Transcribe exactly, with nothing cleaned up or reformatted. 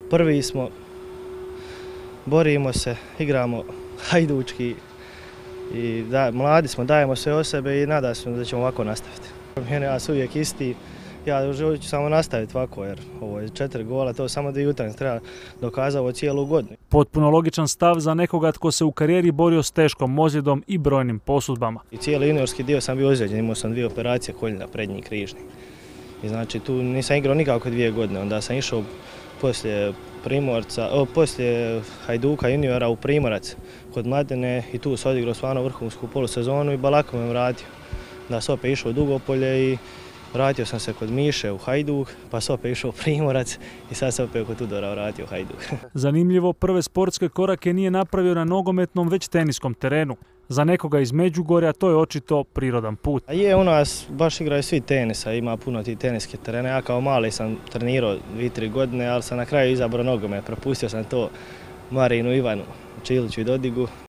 Prvi smo, borimo se, igramo hajdučki i da, mladi smo, dajemo sve o sebe i nadam se da ćemo ovako nastaviti. Mene ja sam uvijek isti, ja ću samo nastaviti ovako jer ovo je četiri gola, to samo dvije utakmice treba dokazati ovo cijelu godinu. Potpuno logičan stav za nekoga tko se u karijeri borio s teškom ozljedom i brojnim posudbama. I cijeli juniorski dio sam bio ozlijeđen, imao sam dvije operacije koljena, prednji i križni. I znači tu nisam igrao nikako dvije godine, onda sam išao poslije Primorca, o, poslije Hajduka juniora u Primorac kod Mladene i tu sam odigrao stvarno vrhunsku polusezonu i balako me vratio. Da sam opet išao u Dugopolje i vratio sam se kod Miše u Hajduk, pa sam opet išao u Primorac i sad sam opet kod Tudora vratio u Hajduk. Zanimljivo, prve sportske korake nije napravio na nogometnom već teniskom terenu. Za nekoga iz Međugorja to je očito prirodan put. A je, u nas baš igraju svi tenisa, ima puno tih teniskih terena. Ja kao mali sam trenirao dvije, tri godine, ali sam na kraju izabrao nogomet. Propustio sam to Marinu Ivanu Čiliću i Dodigu.